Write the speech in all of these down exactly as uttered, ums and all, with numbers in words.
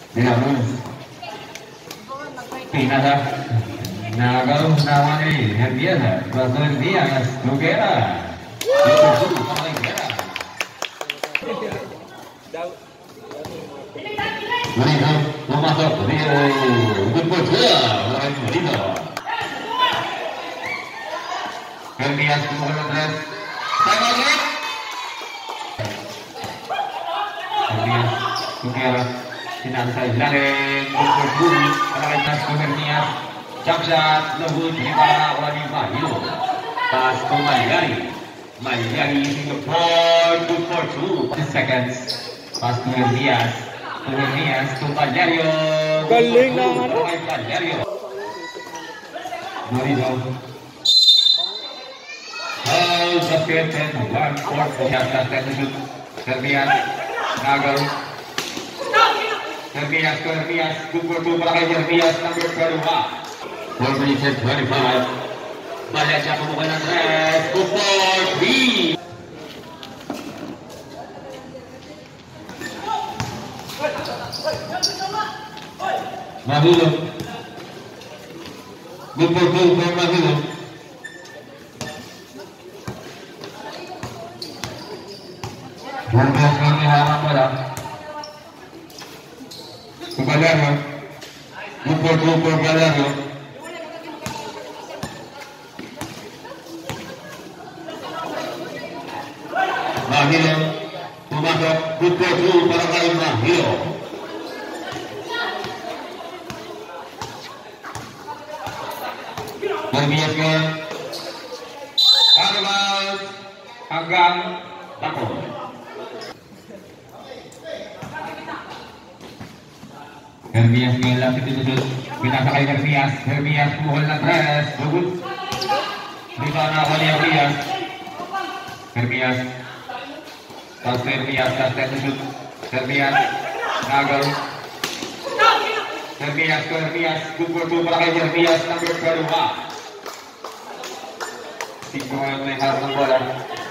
Digamos, nada, nada, nada ni empieza, pasó el día, Noguera, Bonito, no masuk, good for dia, orang bonito. Hermias kemudian tres, saya lagi. Hermias, Noguera. Sinasa Ilalim, Bukur Bumi, Paralitas Hermias, Capsat, Lembut, Ribara, Wani Mahilo, Pas Komayari, Mayari, Singapore, good for two, seconds, Pas Hermias, Hermias, Komayario, Galing naman. Komayario, Morido, all the fifth and one fourth, Hermias, Nagal, Hermias ke Hermias, good for two para kay Hermias, number twenty-one. four minutes and twenty-five. Balik siya pemukul ng tres, good for three. Mahilo. Good for two for Mahilo. Hermias kami harap bola. Gallardo, good for two for Gallardo. Mahilo, pumasok, good for two para kay Mahilo. Hermias ke Carlos hanggang takut. Hermias ngelak itu sudut binasa kay Hermias, Hermias puhol na tres, bugut. Dito na ako ni Hermias. Hermias, tas Hermias, tas sudut. Hermias, nagal. Hermias ke Hermias, good for two para kay Hermias, number twenty-one. Cinco ang may harap ng bola.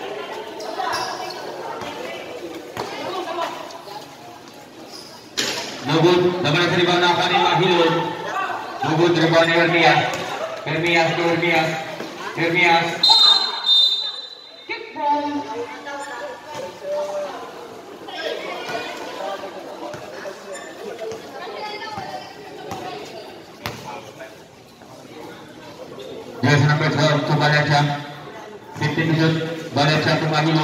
Nubud, naman sa rebound na ni Mahilo. Nubud, rebound ni Hermias. Hermias to Hermias. Hermias. Kick ball. Yes, number twelve to Valencia. fifteen to shoot. Valencia to Mahilo.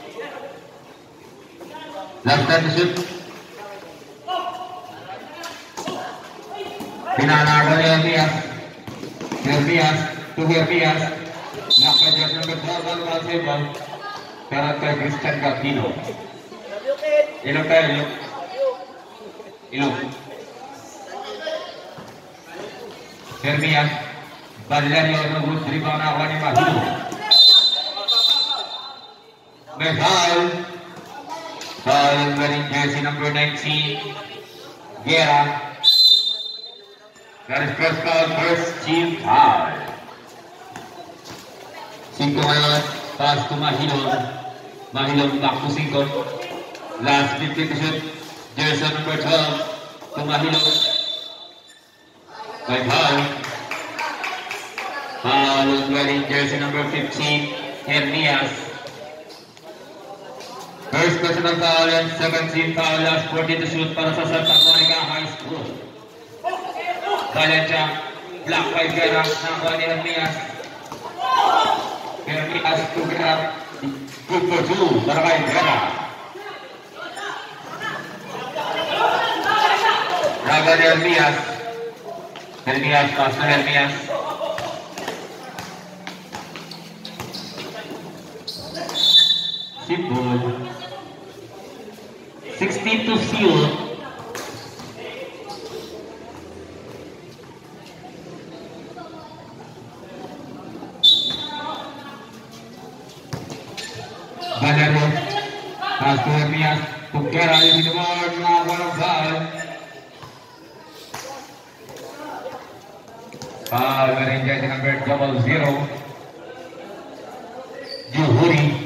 Last time to shoot. Pinanaga ni Hermias. Hermias to Hermias. Nakajas number twelve on the table. Karakter Christian Gapino. Ilok tayo, ilok. Ilok. Hermias. Valerio Nubud, rebound na ako ni Mahilo. May foul. Foul wearing jersey number nineteen. Guerra. That is first foul, first team foul. Cinco ngayon, pass to Mahilo. Mahilo back to Cinco. Last fifty to shoot. Jersey number twelve to Mahilo. By foul. Foul wearing jersey number fifteen, Hermias. First personal foul and seventeen foul, last forty to shoot para sa Santa Monica High School. Valencia, black by Guerra, nakuha ni Hermias. Hermias to Guerra, good for two, para kay Guerra. Naga ni Hermias. Hermias, pass to Hermias. Simple. sixteen to seal. Gallardo, pass to Hermias, to Guerra using the board, now one of foul. Foul, wearing jersey number double zero. Juhuri.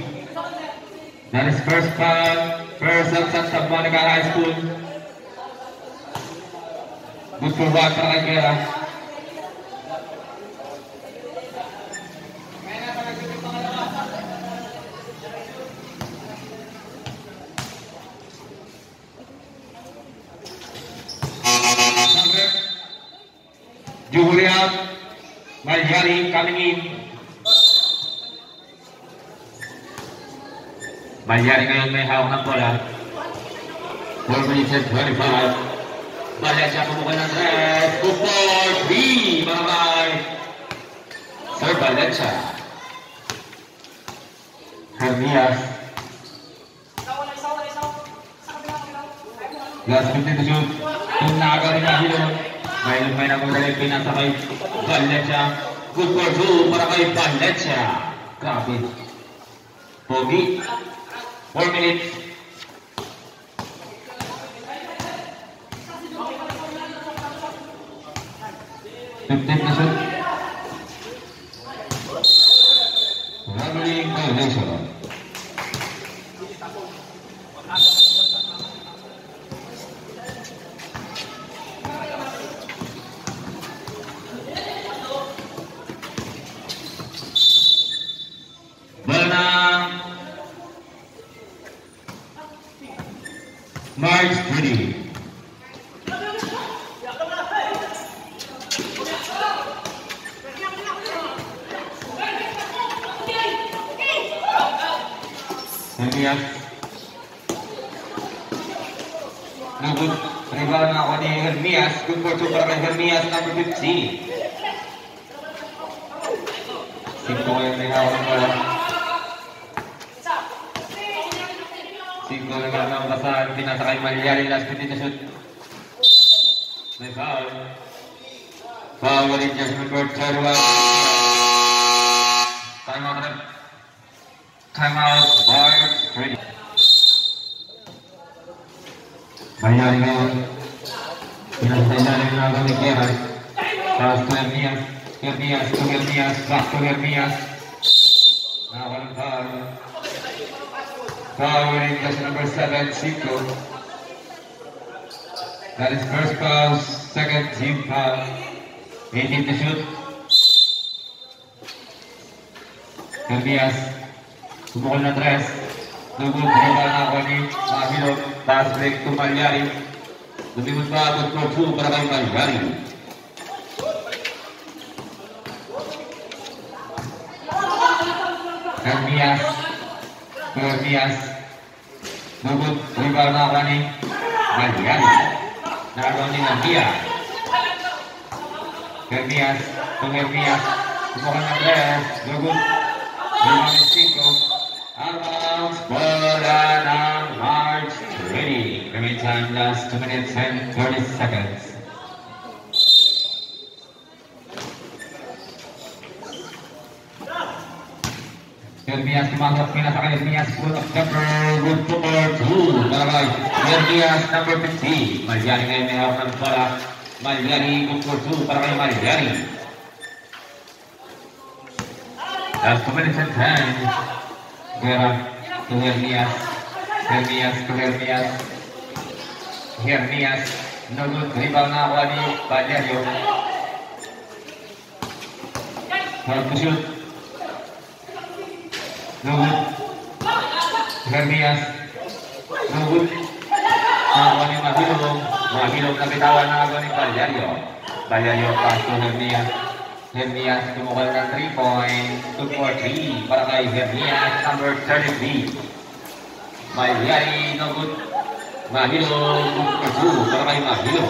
That is first foul, first of Santa Monica High School. Good for one para kay Guerra. Julian Maljari coming in. Maljari ngayon may hawak ng bola. four minutes and twenty-five. Valencia pumukul ng tres. two four three mga kay Sir Valencia. Hermias. Last fifty to shoot. Kung nakagaling na hilon. May lumay na kung dalit pinasa kay Valencia. Good for two para kay Valencia. Grabe. Pogi. four minutes. fifteen na shoot. Running violation. March three. Hermias. Nugod. Rebound na ako ni Hermias. Good for two para kay Hermias, number fifteen. Cinco ngayon may hawak ng bola. Cinco na nga ng basahan. Pinasa kay Maljari. Last fifty to shoot. May foul. Foul ulit niya sa number thirty-one. Time out. Time out. March three. Maljari ngayon. Pinasa sa ilalim na ako ni Guerra. Pass to Hermias. Hermias to Hermias. Back to Hermias. Nakawalang foul. Foul winning just number seven, Cinco. That is first foul, second team foul. eighteen to shoot. Hermias. Sumukol na tres. Nugod. Rebound na ako ni Mahilog. Pass break to Maljari. Lumimod pa. Good for two para kay Maljari. Hermias. Hermias. Nugod. Rebound na ako ni Maljari. Nakaroon ni Hermias. Hermias. Kung Hermias. Sumukol na tres. Nugod. Rebound ni Cinco. Arrows. Bola ng March three. Remain time last two minutes and thirty seconds. Hermias tumanggap pinasa kay Hermias. Good of number good for two. Para kay Hermias number fifteen. Maljari ngayon may hawak ng bola. Maljari good for two para kay Maljari. Last two minutes and ten. Guerra to Hermias. Hermias to Hermias. Hermias. No good. Rebound na ako ni Valerio. Hard to shoot. No good. Hermias. No good. Nakakuha ni Mahilog. Mahilog na bitawan na ako ni Valerio. Valerio pass to Hermias. Hermias tumukal ng three points. two for three para kay Hermias number thirty-three. Maljari, no good. Mahilog, good for two para kay Mahilog.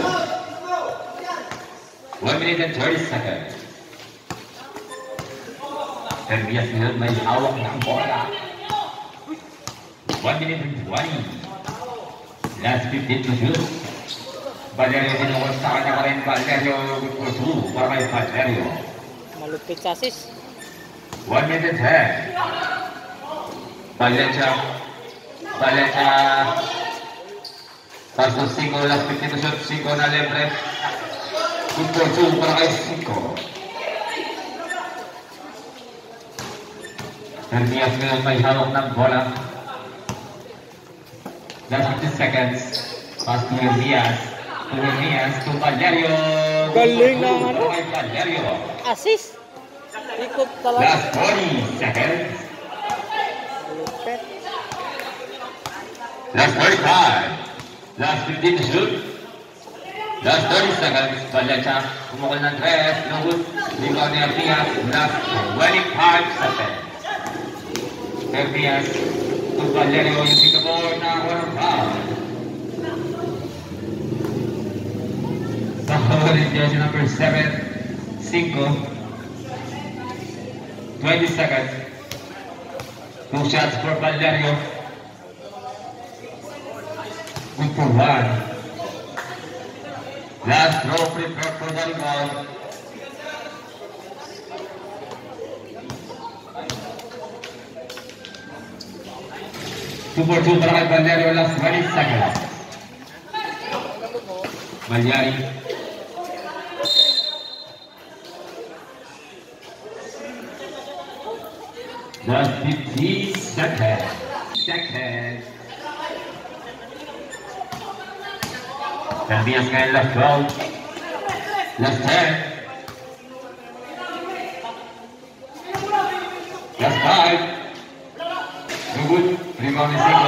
one minute and thirty seconds. Hermias ngayon may hawak ng bola. one minute and twenty. Last fifteen to shoot. Valerio sinukot sa kanya pa rin. Valerio good for two para kay Valerio. Malupit sa assist. one minute and ten. Valencia. Valencia. Pass to Cinco. Last fifteen to shoot. Cinco na libre. Good for two para kay Cinco. Hermias ngayon may hawak ng bola. Last fifteen seconds. Pass to Hermias. to Hermias, to Valerio. Galing ng ano? Kay Valerio. Assist. Ikot talaga. Last forty seconds. Malupit. Last thirty-five. Last fifteen to shoot. Last thirty seconds. Valencia, kumukul ng tres. No good. Rebound ni Hermias. Last twenty-five seconds. Hermias to Valerio using the board na walang foul. Foul in jersey number seven, cinco. twenty seconds. Two shots for Valerio. Good for one. Last throw prepared for the rebound. Two for two para kay Valerio. Last twenty seconds. Malyari. Last fifteen seconds. Seconds. Hermias ngayon last twelve. Last ten. Last five. No good. Rebound ni Cinco.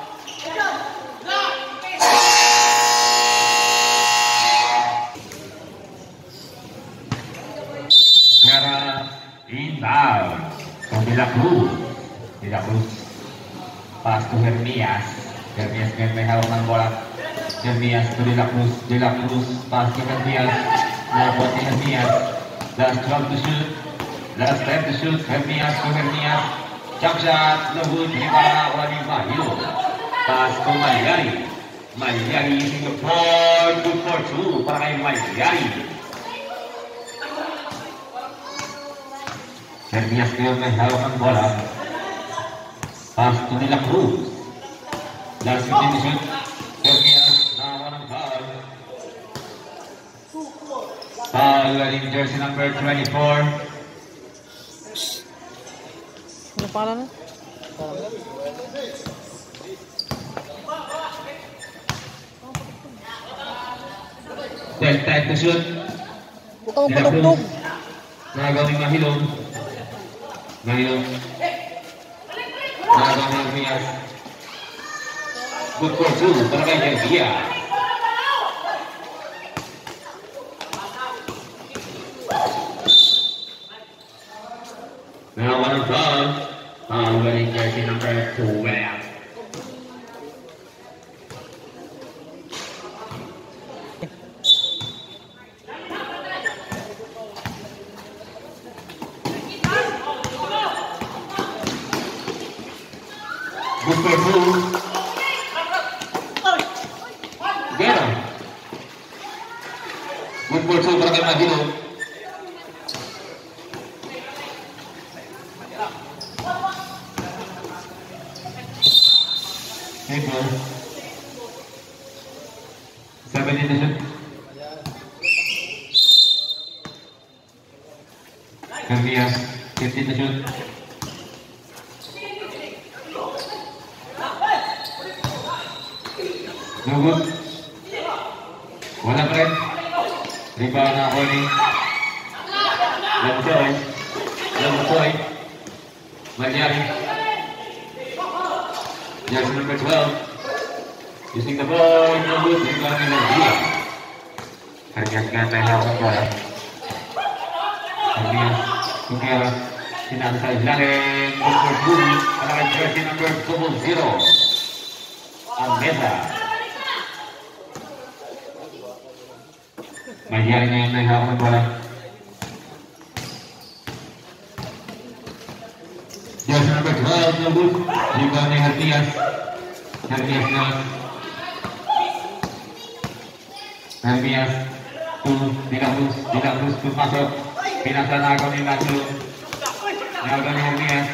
Gara inbound. So De La Cruz. De La Cruz. Pass to Hermias. Hermias ngayon may hawak ng bola. Hermias to De La Cruz. De La Cruz. Pass to Hermias. Nabot ni Hermias. Last twelve to shoot. Last ten to shoot. Hermias to Hermias. Jump shot. No good. Rebound ni Mahilo. Pass to Malyari. Malyari using the board. Good for two para kay Malyari. Hermias ngayon may hawak ng bola. Pass to De La Cruz. Last fifteen to shoot. Hermias nakawa ng foul. Foul wearing jersey number twenty-four. Ano pangalan na? Then time to shoot. Bukang De La Cruz. palugtog. Nagawa ni Mahilong. Mahilong. Nagawa ni Hermias. Good for two para kay Hermias. Now one of foul. Foul wearing jersey number twelve. Good for two. Gero. Good for two para kay Mahilo. Ito. seventeen to shoot. Hermias, fifteen to shoot. No good. Wala pa rin. Rebound na ako ni Lamsoy. Lamsoy. Malyari. Jersey number twelve. Using the ball. No good. Rebound ni Lamsoy. Hermias nga tayo hawak ang bola. Hermias. Kukera. Sinang sa ilalim. Number two. Para kay jersey number double zero. Ang mesa. Malyari ngayon na hawak ng bola. Jersey number twelve, no good. Rebound ni Hermias. Hermias na. Hermias to De La Cruz. De La Cruz pumasok. Pinasa na ako ni Matthew. Nagawa ni Hermias.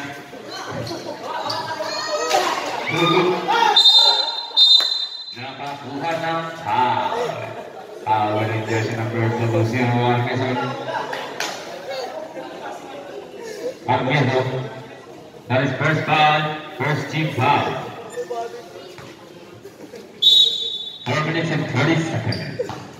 No good. Nakakuha ng foul. Foul wearing jersey number double zero one Quezon. Armiedo. That is first foul, first team foul. Four minutes and thirty seconds.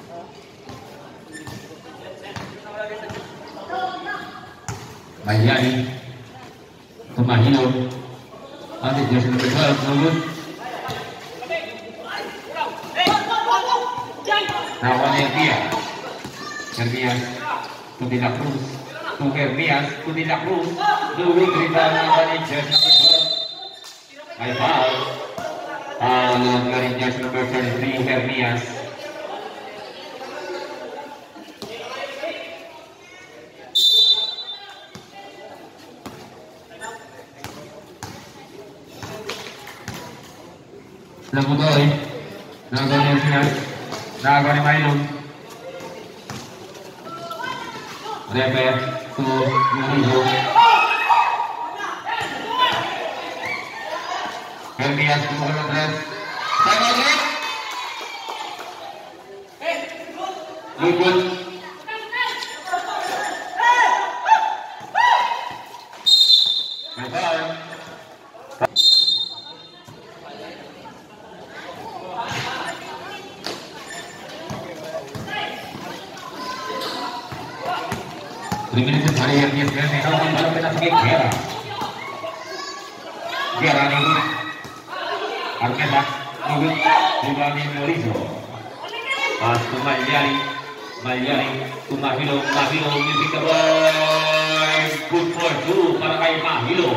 Mahyani ke Mahilo. Nanti jersey number twelve Nugut. Nawan Herbias. Herbias to De La Cruz. To Herbias to De La Cruz. Nugut rebound nawan jersey number twelve. May foul. Foul dari jersey number thirty-three Herbias. Nagudoy, Nagoy Herbias, Nagoy Mailon. Repe to Yurizo. Herbias to Herbias. Good. Three minutes hari Herbias dan Neno baru kita sakit Gera. Gera nih. Armeda, Nugut, Ribani Morizo. Pas to Malyani, Malyani to Mahilo, Mahilo music the boy. Good for two para kay Mahilo.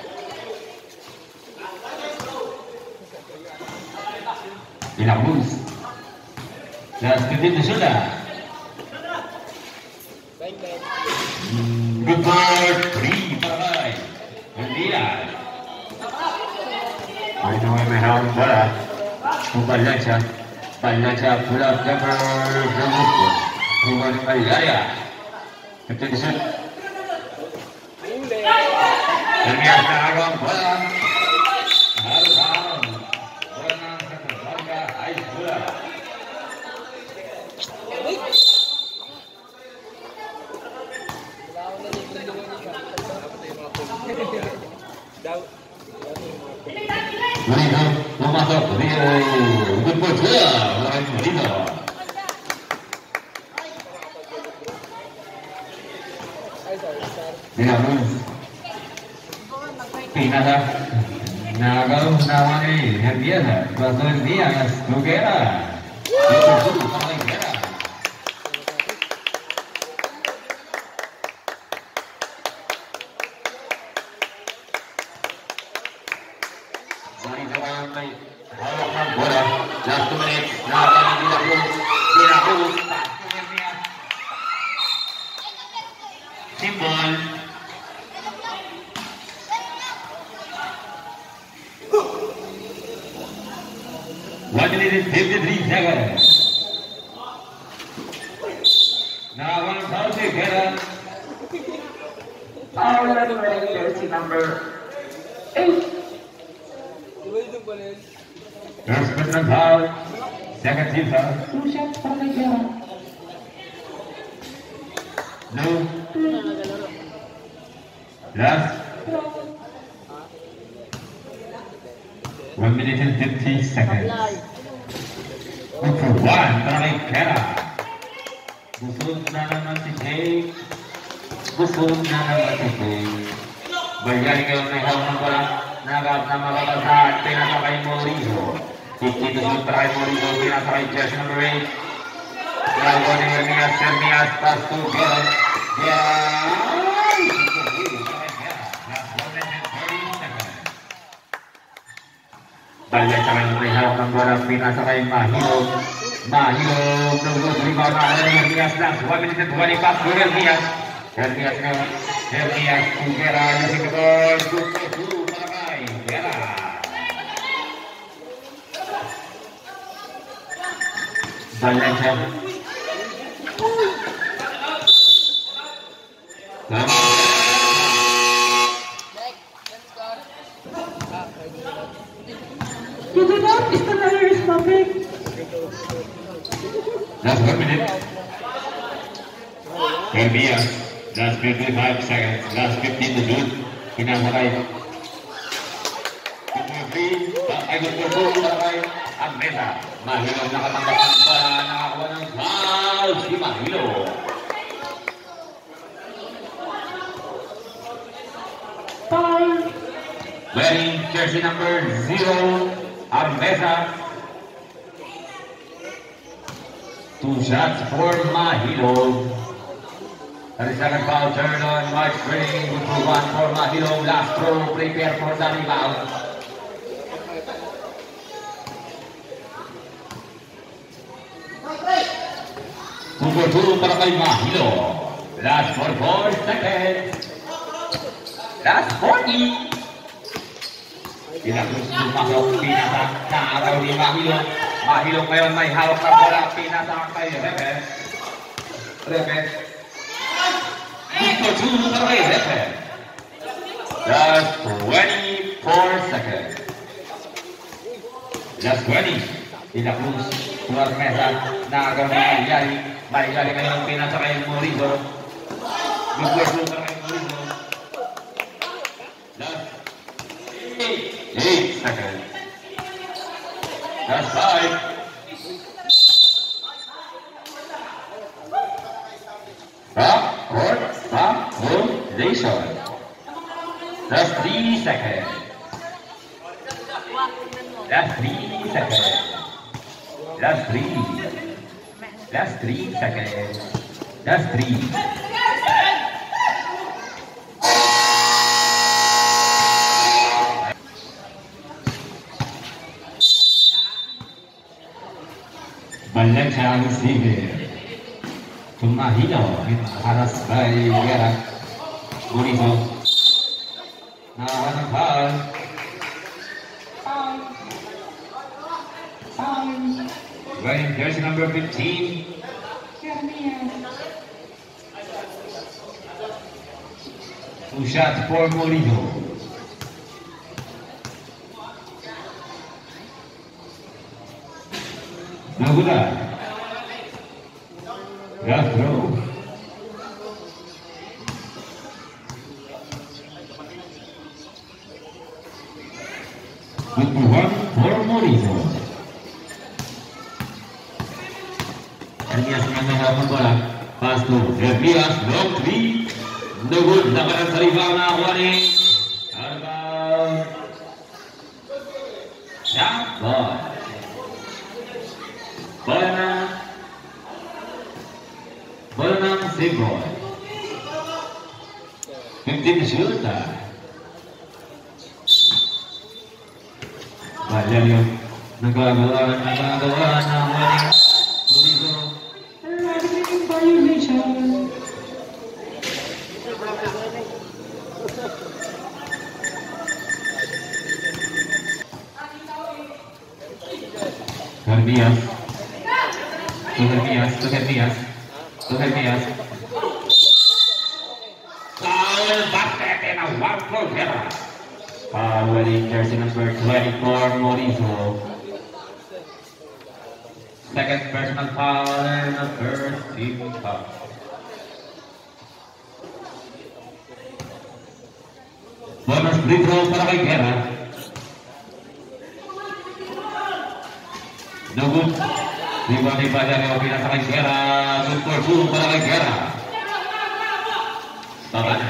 Dilabus. Dan seperti itu sudah. Good for three para kay Herbias. May naway may hawak bola. Kumbalan siya. Balan siya pula cover Ramusko. Kumbalan kay Yaya. Ito disut. Herbias na hawak bola. Hawak. Bola na sa kabarga ay bola. Morizo, memasuk Rio, good ball bola, orang Morizo. Dilabus. Pindah. Nagaw nawani Herbias, Basos Diaz, Nugera. Itu dulu para Nugera. Bola, last two minutes, Nawan di dalam, tidak lulus, simbol. One minute fifty-three seconds. Nawan Saudi Gera. Foul wearing jersey number eight. First personal foul, second team foul. Two shots para kay Gera. No. Last. One minute and fifty seconds. One for one para kay Gera. Busog na naman si Jake. Busog na naman si Jake. Bayari kayo may hawak ng bola. Nagap na mababasa. Pinasa kay Morizo. Dito sa para kay Morizo. Pinasa kay jersey number eight. Nagawa ni Herbias. Herbias pass to Gera. Gera. Balik sa kay may hawak ng bola. Pinasa kay Mahilo. Mahilo. Nagos rebound na kay Herbias. Last one minute and twenty pass to Herbias. Herbias na. Herbias to Gera. Using the ball. Good for two para kay Gera. Balik siya. You do not, Mister Mayor is public. Last one minute. Herbias. Last fifty-five seconds. Last fifteen to shoot. Pinasakay. Ay, good for two para kay Armeda. Mahilo nakatanggap ng bola. Nakakuha ng foul si Mahilo. wearing jersey number zero, Armeza. Two shots for Mahilog. thirty-second foul turn on Mark Spring. Good for one for Mahilog. Last throw, prepare for the rebound. Two for two para kay Mahilog. Last for four seconds. Last forty. Pinakos lumakok, pinasa na araw ni Mahilog. Mahilog ngayon may hawak na bola, pinasa kay Repe. Repe. Dito two para kay Repe. Last twenty-four seconds. Last twenty. Pinakos, keluar mesa, na araw ni Malyari. Malyari ngayon pinasa kay Morizo. Dito two para kay Morizo. Last eight seconds. That's five. Back, court, back, home, station. That's three seconds. That's three seconds. That's three. That's three seconds. That's three. Balik sa receiver. Mahilog haras by Guerra. Morizo. Nawalan ng foul. Wearing jersey number fifteen. Two shots for Morizo. No good. Yeah, throw. Good for one for Morizo. Elias menangkan bola. Pass to Elias, long three. No good. Labanan sa rebound na warning. Arbal. Shot ball. Bola na. Bola ng Sibol. fifteen shoot. Bayan yung nagagawa, nagagawa ng waling Morizo. Violation. Hermias. To Hermias, to Hermias. To Hermias. Foul basket and a one for Guerra. Foul wearing jersey number twenty-four, Morizo. Second personal foul and the first team foul. Bonus free throw para kay Guerra. No good. Rebound ni Bajan, pinasa kay Guerra. Good for two para kay Guerra. Baba na.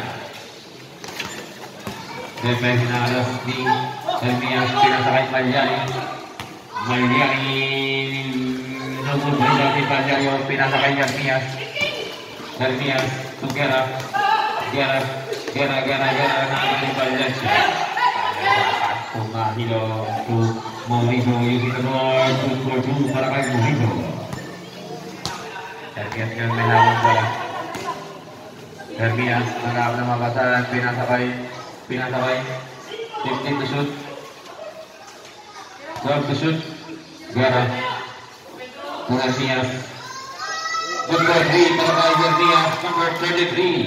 Defense na alas ni Hermias, pinasa kay Malyari. Malyari. No good. Rebound ni Bajan, pinasa kay Hermias. Hermias to Guerra. Guerra. Guerra, Guerra, Guerra. Nakakita ni Bajan siya. Mahilog to Morizo using the ball. Two for two para kay Morizo. Hermias ngayon may hawak bola. Hermias nagawag na mabasahan. Pinasakay. Pinasakay. fifteen to shoot. twelve to shoot. Guerra. To Hermias. Good for three para kay Hermias. Number thirty-three.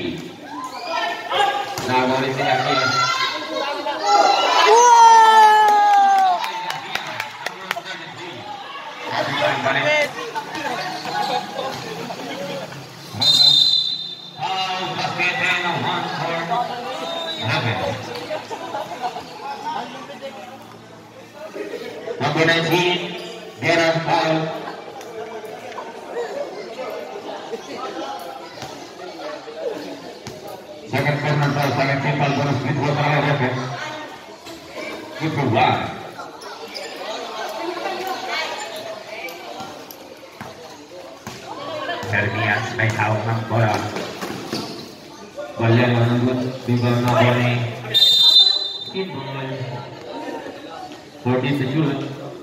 Nagawa rin si Hermias. Number nineteen, Guerra foul. Second corner foul, second team foul, bonus free throw para kay Repe. Good for one. Hermias may hawak ng bola. Balik menunggu tinggal naboni. forty to shoot.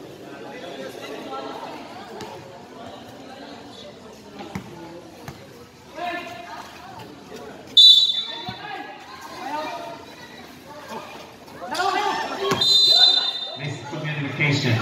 Miscommunication.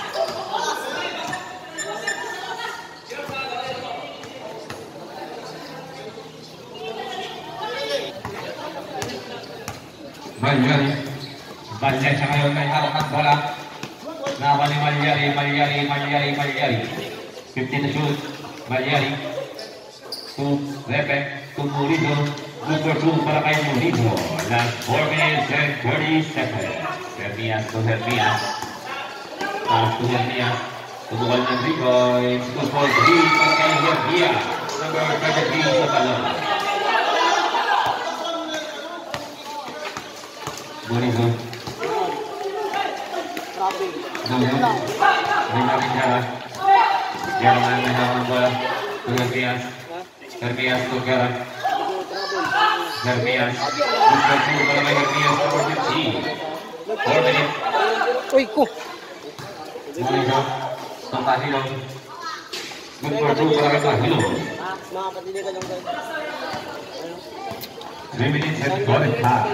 Malyari, Malyari siya ngayon may harap ng bola. Naman ni Malyari, Malyari, Malyari, Malyari. fifty to shoot, Malyari. To Repe, to Murido. Good for two para kay Murido. Last four minutes and thirty seconds. Hermias to Hermias. Pass to Hermias. Tubukan ng Ricoy. Good for three para kay Hermias. Number thirty-three sa talon. Murido. Nunggu. Lima bicara. Jangan menang bola. Hermias. Hermias to Gerard. Hermias. Good for two para kay Hermias. Number fifteen. four minutes. Uy, ko. Murido. Ang Tahilo. Good for two para kay Tahilo. three minutes and forty-five.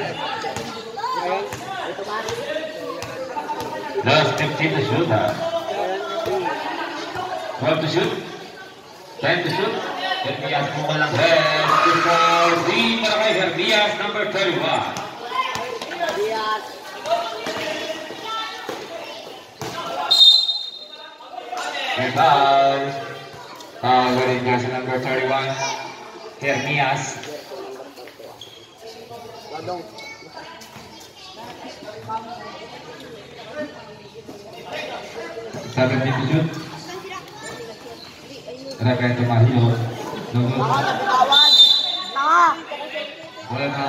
Last fifteen to shoot. twelve to shoot. ten to shoot. Hermias pukul ng head. Good for three para kay Hermias. Number thirty-one. And foul. Foul with jersey number thirty-one. Hermias. seventeen to shoot. Repe to Mahilo. Nunggu. Boleh na.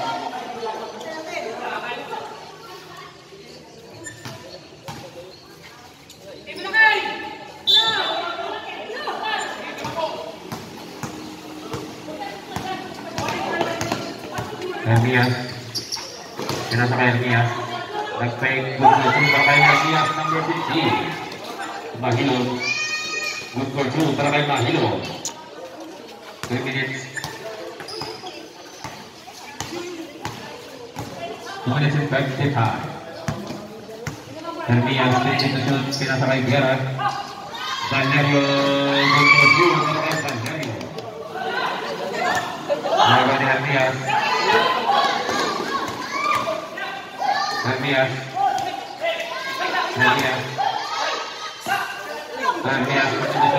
Hermias. Pinasa kay Hermias. Nag-fake. Good for two para kay Hermias. Number fifteen. Mahilo. Good for two para kay Mahilo. three minutes. two minutes and fifty-five. Hermias. fifteen to shoot. Pinasa kay Gerard. Valerio. Good for two para kay Valerio. Laban ni Hermias. Hermias. Hermias. Hermias.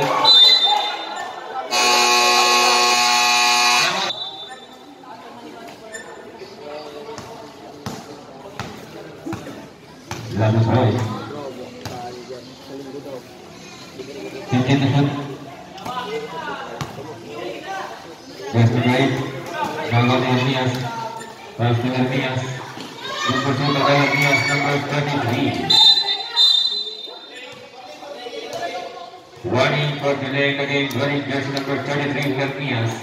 Lalu sorry. Fifteen to shoot. Pass to right. Lawan Hermias. Pass to Hermias. Good for two para Hermias. Number thirty-three. Warning for delaying the game. Warning jersey number thirty-three. Hermias.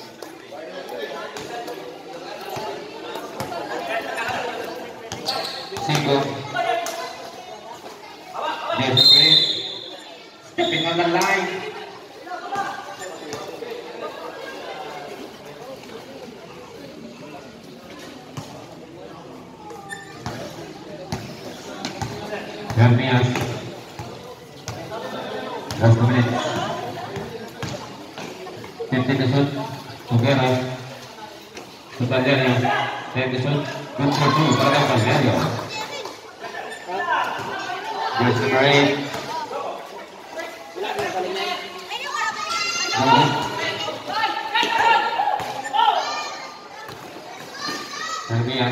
Cinco. There's a great stepping on the line. Hermias. Last two minutes. fifteen to shoot. Together. To Valerio. ten to shoot. Good for two. Para Valerio. Good for eight. Hermias.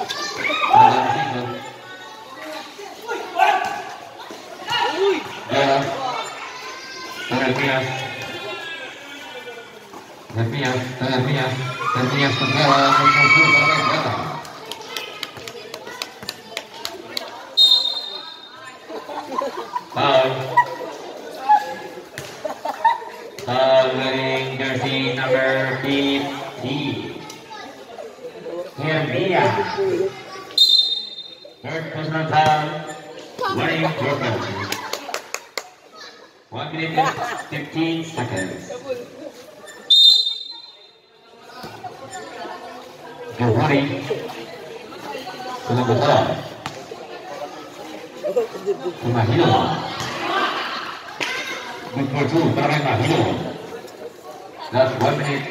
Hermias. Hermias. Hermias. Hermias Tenggara. foul wearing jersey number fifty. Hermia. Third personal foul wearing four penalties. One minute and fifteen seconds. Johari. Sudah betul. Mahilo. Good for two, para Mahilo. Last one minute.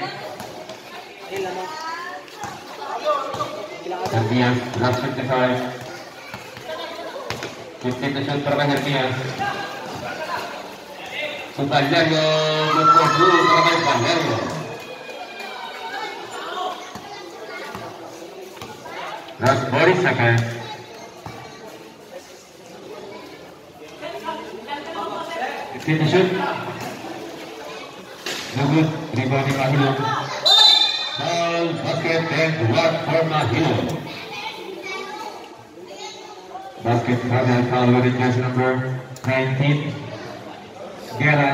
Hermias, last fifty-five. fifteen to shoot para Hermias. Valerio, good for two, para Valerio. Last forty seconds. fifteen to shoot. No good. Rebounding Mahilo. Foul, basket, and block for Mahilo. Basket foul, foul with jersey number nineteen. Guerra.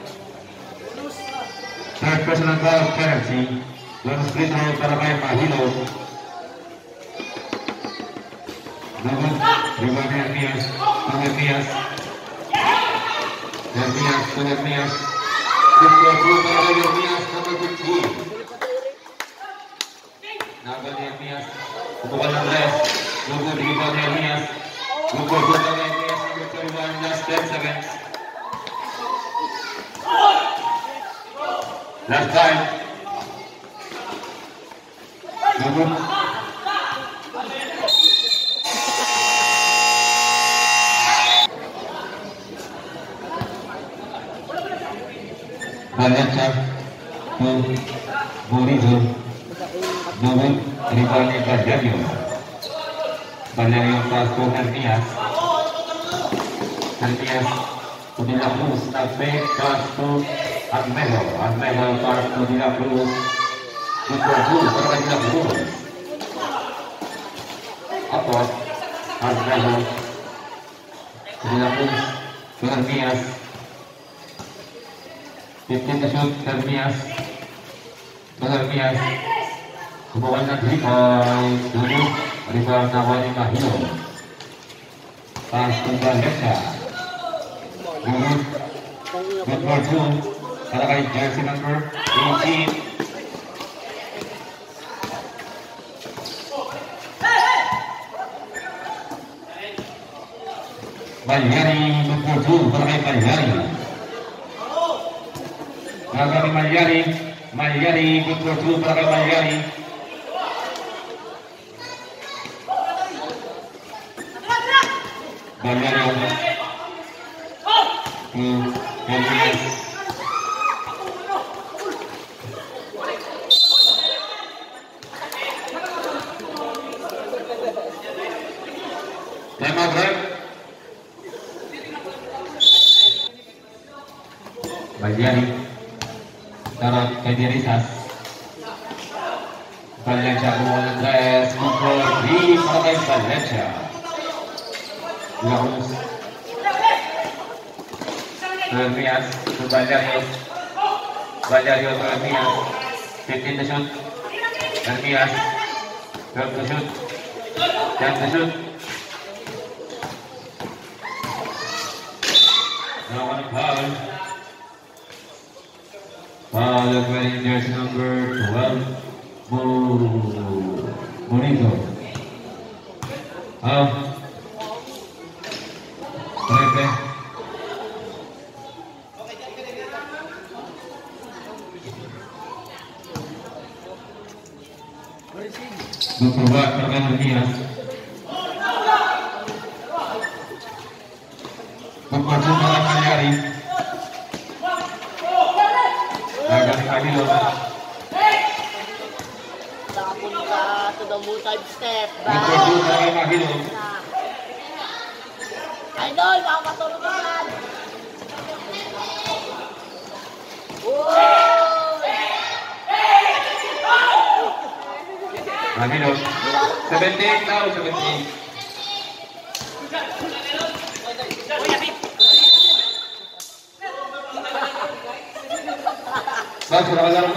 Third personal foul penalty. One free throw para kay Mahilo. No good. Rebound Hermias. To Hermias. Hermias to Hermias. Good for two para kay Hermias. Number fifteen. Nagal Hermias. Kubukan ng rest. No good. Rebound Hermias. Good for two para kay Hermias. Number thirty-one. Last ten seconds. Last time. No good. Valencia to Borizo. No good. Rebounding Valerio. Valerio pass to Hermias. Hermias to De La Cruz. Now fake pass to Armelo. Armelo pass to De La Cruz. Good for two para De La Cruz. Upward. Armelo. De La Cruz to Hermias. fifteen to shoot. Hermias. To Hermias. Kubukan ng three points. Dulu. Rebound na wali Mahilo. Pass to Valencia. Dulu. Good for two. Para kay jersey number eighteen. Malyari. Good for two. Para kay Malyari. Para kay Malyari. Malyari. Good for two. Para kay Malyari. Malyari. To Hermias. Time out break. Malyari. Tarot kay Dirisas. Valencia buwan ng tres. Good for three para kay Valencia. Laos. Hermias to Valerio. Valerio to Hermias. fifteen to shoot. Hermias. twelve to shoot. ten to shoot. Now on foul. Foul of wearing jersey number twelve. Bonito. Out. Pepe. Good for what? Para kay Hermias. Good for two para Malyari. Laga ni Mahilo. Tapon ka to the multi step. Good for two para kay Mahilo. Idol, makakatulog ka yan. Mahilo. seventeen now, seventeen. foul sudah alarm.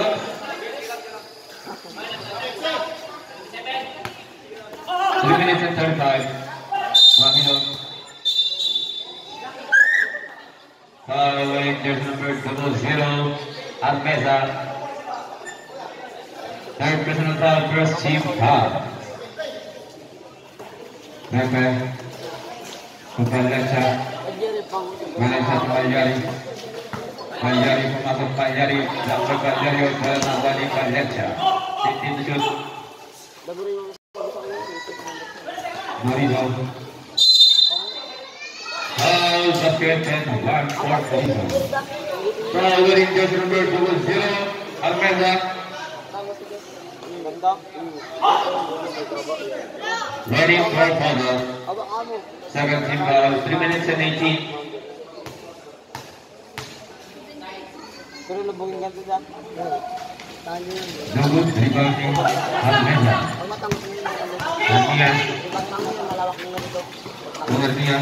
Three minutes and thirty-five. Mahilo. Following jersey number double zero, Almeza. Third personal foul, first team foul. Pepe. Valencia. Valencia to Pagliari. Pagliari pemasuk Pagliari. Langsung Pagliari ke Nawani Valencia. Titi shoot. Marido. Foul basket and one for Marido. Following jersey number double zero, Almeza. Ready for foul. Second team foul, three minutes and eighteen. No good, rebounding, Almeza. Garcia. Garcia.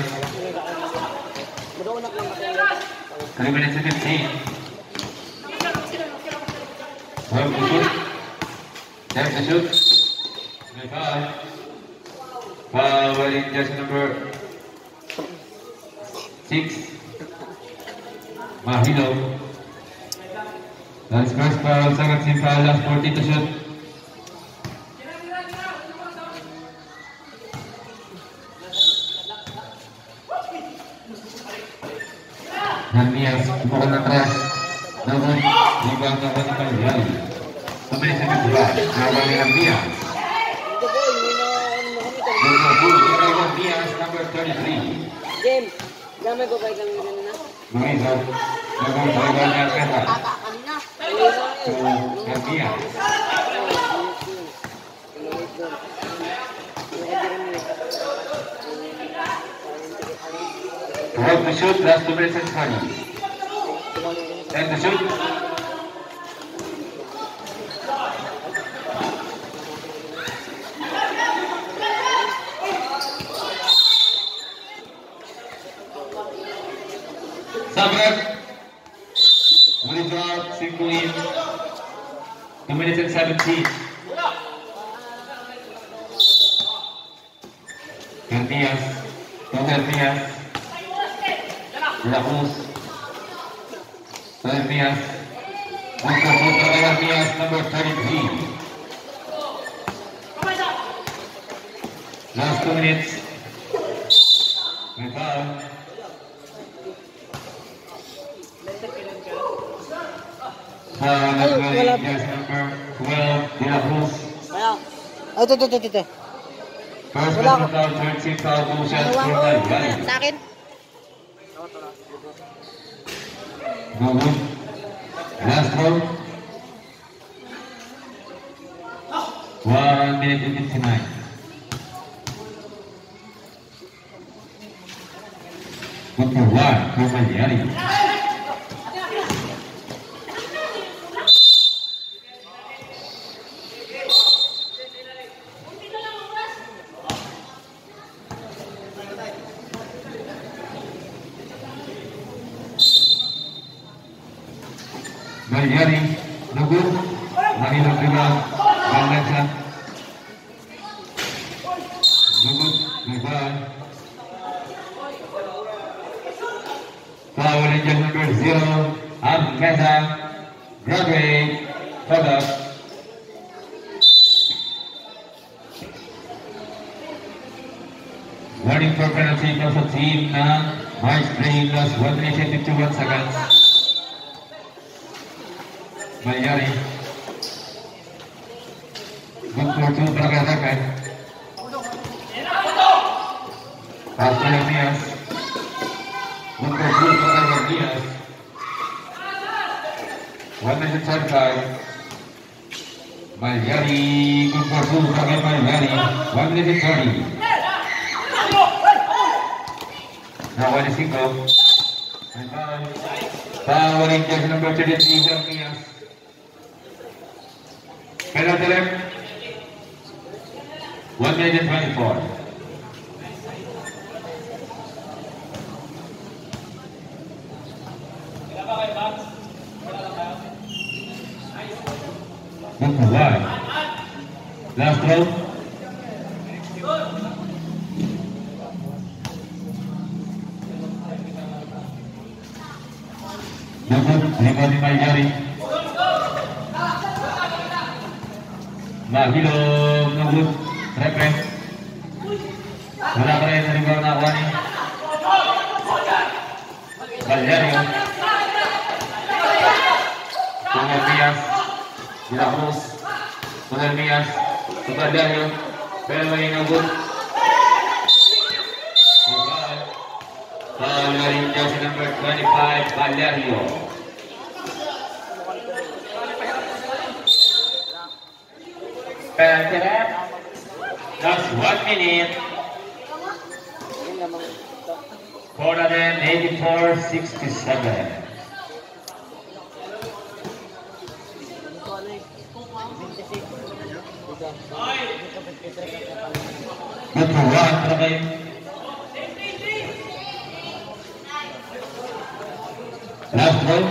Three minutes and fifteen. Well, to shoot. There's the shoot. Foul. Foul in jersey number six. Mahilo. That's first foul, second team foul, last fourteen to shoot. Namias, pukul ng tres. Namun, rebound na wani Pagliari. Pabilis na kedua, nawal ni Namias. Namias, number thirty-three. Game, gamay ko kayo kami ganun na. Marido, namun rebound ni Almeza. To Namias. Twelve to shoot, last two minutes and twenty. Ten to shoot. Sabar. Money drop, single in. Two minutes and seventeen. Garcias. Two Garcias. Lacus. Garcias. Untuk Putra Garcias, number thirty-three. Last two minutes. Foul. Foul at jersey number twelve, De La Cruz. Ay, ito, ito, ito, ito. First personal foul, third team foul, two shots for Pagliari. Sa akin? No good. Last throw. One minute and fifty-nine. Good for one for Pagliari. Pagliari, no good. Mahilo rebound, Valencia. No good, rebound. Foul in jersey number zero, Almeza. Broadway, photo. Warning for penalty for the team na March three plus one minute and fifty-one seconds. Pagliari. Good for two para kay atakan. Pass to Namias. Good for two para kay Namias. One minute thirty-five. Pagliari. Good for two para kay Pagliari. One minute thirty. Now one is single. Foul in jersey number thirty-three, Namias. Penalty left. One minute and twenty-four. Good to one. Last throw. Good, lima ni Maljari. Mahilom nunggu repres. Bola keren dari bawah Nawani. Maljari. Tunggu Pias. Tidak terus. Tunggu Pias. Tunggu Dario. Belway nunggu. Foul dari jersey number twenty-five Valerio. Pencerat. Just one minute. four eighty-four sixty-seven. Good for one, Trabay. Last ball.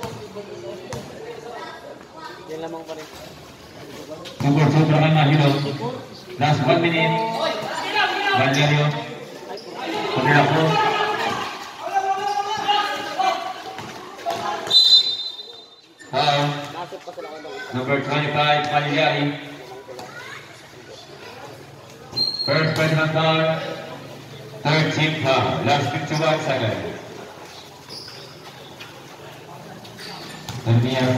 Yan lamang pa rin. Number two, Trabay Mahilo. Last one minute. Valerio. Pagkira po. Foul. Number twenty-five, Maljari. First personal foul. Third team foul. Last fifty-one seconds. Termias.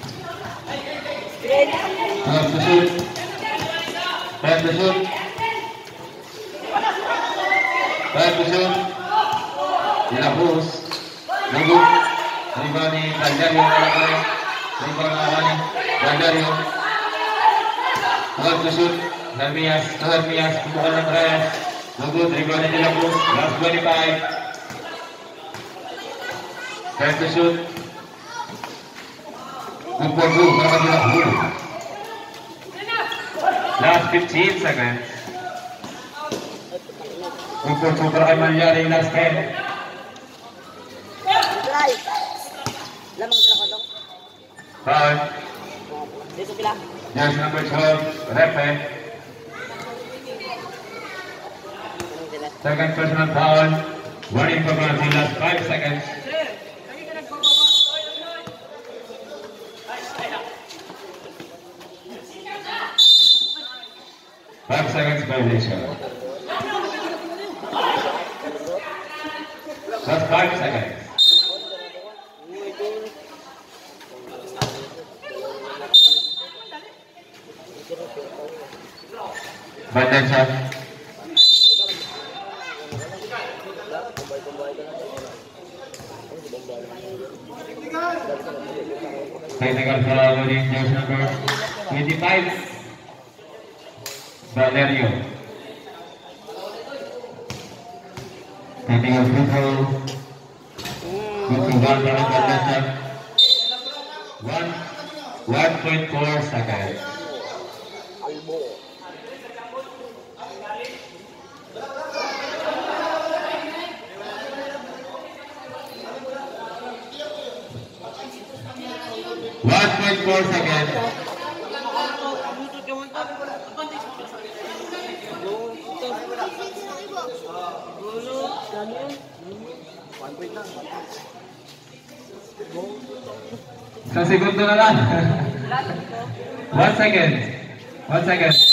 Twelve to shoot. Ten to shoot. Five to shoot. Dilapus. Nunggu. Terima ni Valerio. Terima Nawani. Valerio. Twelve to shoot. Termias. Termias. Kumuha ng tres. Nunggu. Terima ni Dilapus. Last twenty-five. Ten to shoot. Good for two. Para Dilapus. Last fifteen seconds. Good for two. Para Maljari. Last ten. Lamang sila ko dong. Foul. Dito pila. Jersey number twelve, Repe. Second personal foul. Warning for penalty, last five seconds. Five seconds violation. Just five seconds. Bandang shot. Technical foul on jersey number twenty-five. Valerio. Technical free throw. Good to one para bandang shot. One, one point four seconds. one point four seconds. Isang segundo na lang. One second. One second.